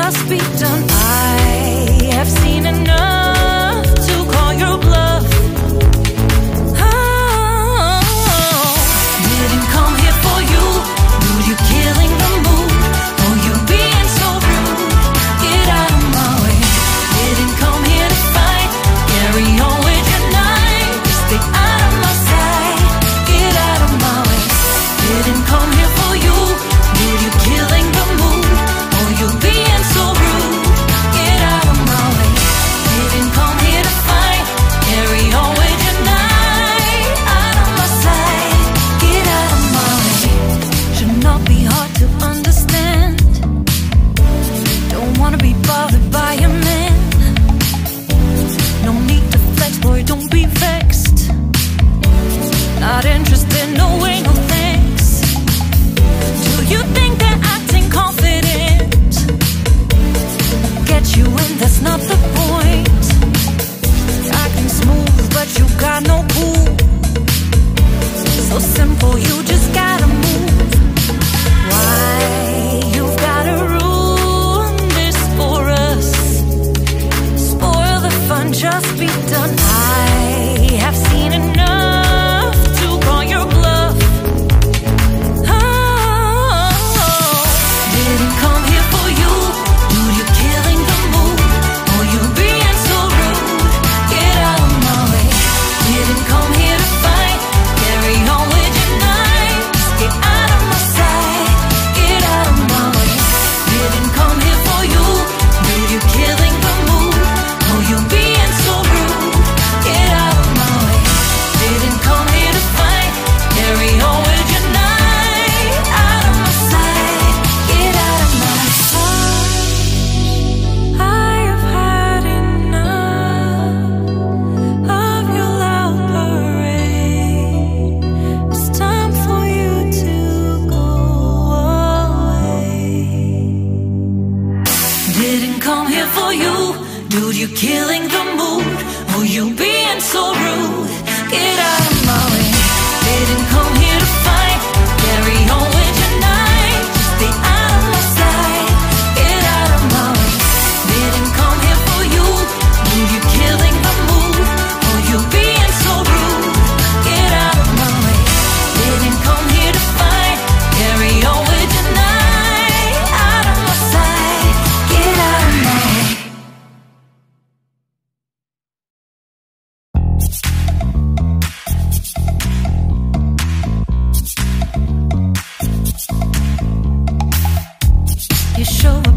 just be done. I have seen enough to call your bluff. Oh, didn't come here for you. Dude, you're killing the mood. Oh, you being so rude. Get out of my way. Didn't come here to fight. Carry on with your night. Stay out of my sight. Get out of my way. Didn't come here for you. Dude, you're killing the mood. Oh, you being so rude. Get out of my way. Didn't come here to fight. Carry on with your night. Out of my sight. Get out of my way. Should not be hard to understand. Don't wanna be bothered by a man. No need to flex, boy, don't be vexed. Not interested, no way, no thanks. Do you think that acting confident get you in? That's not the point. Acting smooth, but you got no cool. So simple, you just gotta move. Why you've gotta ruin this for us? Spoil the fun, just be done. I have seen enough to call your bluff. Oh, didn't come here for you. Dude, you're killing the mood. Oh, you being so rude. Get out of my way. Didn't come here to fight. Carry on with your night. Get out of my sight. Get out of my way. Didn't come here for you. Dude, you're killing the mood. Oh, you being so rude. Get out of my way. Didn't come here to fight. Carry on with your night. Out of my sight. Get out of my sight. I have had enough of your loud parade. It's time for you to go away. Didn't come here for you. Dude, you're killing the mood. Oh, you being so rude. Get out of my way. Didn't come here to fight. Carry on with your night. Stay out of my sight. Get out of my way. Didn't come here for you. Dude, you're killing the mood. Oh, you being so rude. Get out of my way. Didn't come here to fight. Carry on with your night. Out of my sight. Get out of my way. You show